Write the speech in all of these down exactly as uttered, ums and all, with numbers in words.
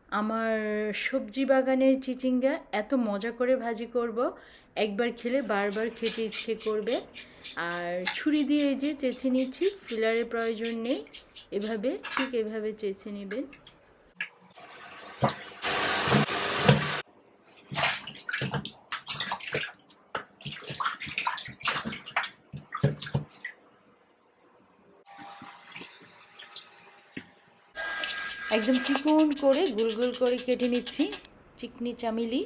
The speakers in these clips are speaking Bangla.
আমার সবজি বাগানের চিচিঙ্গা এত মজা করে ভাজি করব, একবার খেলে বারবার খেতে ইচ্ছে করবে। আর ছুরি দিয়ে এই যে চেঁচে নিচ্ছি, ফিলারের প্রয়োজন নেই, এভাবে ঠিক এভাবে চেঁচে নেবেন। একদম চিকন করে গোল গোল করে কেটে নিচ্ছি, চিকনি চামিলি।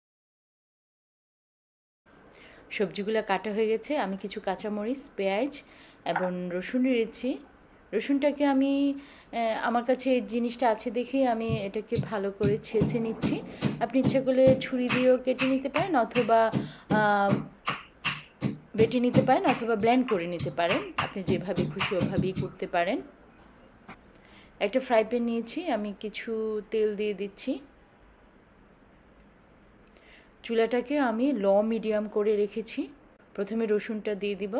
সবজিগুলো কাটা হয়ে গেছে, আমি কিছু কাঁচামরিচ, পেঁয়াজ এবং রসুন নিয়েছি। রসুনটাকে আমি আমার কাছে এই জিনিসটা আছে দেখেই আমি এটাকে ভালো করে ছেঁচে নিচ্ছি। আপনি ইচ্ছা করলে ছুরি দিয়েও কেটে নিতে পারেন, অথবা বেটে নিতে পারেন, অথবা ব্লেন্ড করে নিতে পারেন। আপনি যেভাবে খুশি ওভাবেই করতে পারেন। একটা ফ্রাই প্যান নিয়েছি, আমি কিছু তেল দিয়ে দিচ্ছি। চুলাটাকে আমি লো মিডিয়াম করে রেখেছি। প্রথমে রসুনটা দিয়ে দিব,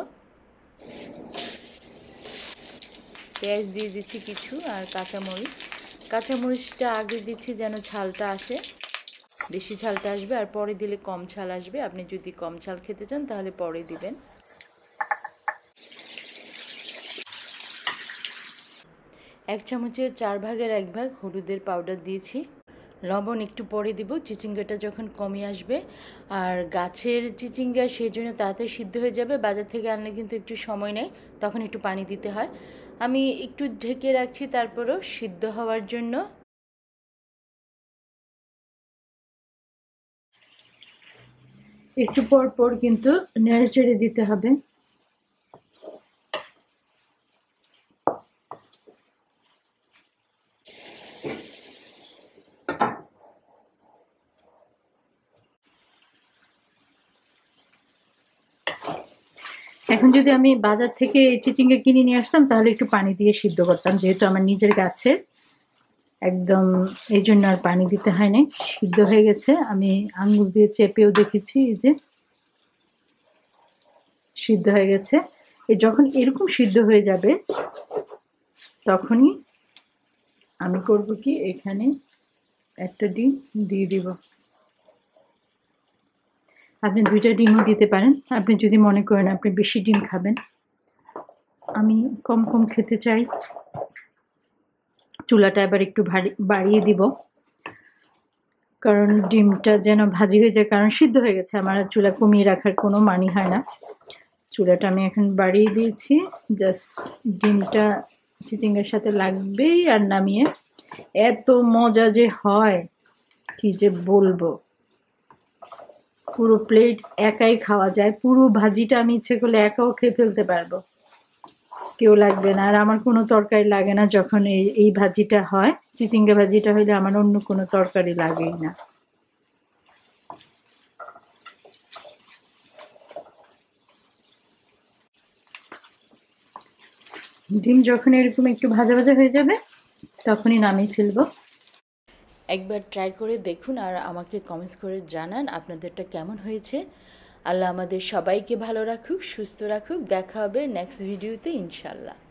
পেঁয়াজ দিয়ে দিচ্ছি কিছু, আর কাঁচামরিচ। কাঁচামরিচটা আগে দিচ্ছি যেন ঝালটা আসে, বেশি ঝালটা আসবে, আর পরে দিলে কম ঝাল আসবে। আপনি যদি কম ঝাল খেতে চান তাহলে পরে দিবেন। এক চামচের চার ভাগের এক ভাগ হলুদের পাউডার দিয়েছি। লবণ একটু পরে দিব চিচিঙ্গাটা যখন কমে আসবে। আর গাছের চিচিঙ্গা সেই জন্য তাড়াতাড়ি সিদ্ধ হয়ে যাবে, বাজার থেকে আনলে কিন্তু একটু সময় নেয়, তখন একটু পানি দিতে হয়। আমি একটু ঢেকে রাখছি তারপরও সিদ্ধ হওয়ার জন্য। একটু পর পর কিন্তু নেড়ে চেড়ে দিতে হবে। এখন যদি আমি বাজার থেকে চিচিঙ্গা কিনে নিয়ে আসতাম তাহলে একটু পানি দিয়ে সিদ্ধ করতাম, যেহেতু আমার নিজের গাছের, একদম এই জন্য আর পানি দিতে হয় না, সিদ্ধ হয়ে গেছে। আমি আঙ্গুল দিয়ে চেপেও দেখেছি, এই যে সিদ্ধ হয়ে গেছে। এই যখন এরকম সিদ্ধ হয়ে যাবে তখনই আমি করব কি, এখানে একটা ডিম দিয়ে দিব। আপনি দুইটা ডিমও দিতে পারেন, আপনি যদি মনে করেন আপনি বেশি ডিম খাবেন। আমি কম কম খেতে চাই, চুলাটা এবার একটু বাড়িয়ে দিব, কারণ ডিমটা যেন ভাজি হয়ে যায়, কারণ সিদ্ধ হয়ে গেছে। আমার চুলা কমিয়ে রাখার কোনো মানি হয় না। চুলাটা আমি এখন বাড়িয়ে দিয়েছি, জাস্ট ডিমটা চিচিঙ্গার সাথে লাগবেই। আর নামিয়ে এত মজা যে হয় কি যে বলবো, পুরো প্লেট একাই খাওয়া যায়। পুরো ভাজিটা আমি ইচ্ছে করলে একাও খেয়ে ফেলতে পারবো, কেউ লাগবে না। আর আমার কোনো তরকারি লাগে না যখন এই এই ভাজিটা হয়। চিচিঙ্গা ভাজিটা হইলে আমার অন্য কোনো তরকারি লাগেই না। ডিম যখন এরকম একটু ভাজা ভাজা হয়ে যাবে তখনই নামিয়ে ফেলবো। একবার ট্রাই করে দেখুন আর আমাকে কমেন্টস করে জানান আপনাদেরটা কেমন হয়েছে। আল্লাহ আমাদের সবাইকে ভালো রাখুক, সুস্থ রাখুক। দেখা হবে নেক্সট ভিডিওতে ইনশাল্লাহ।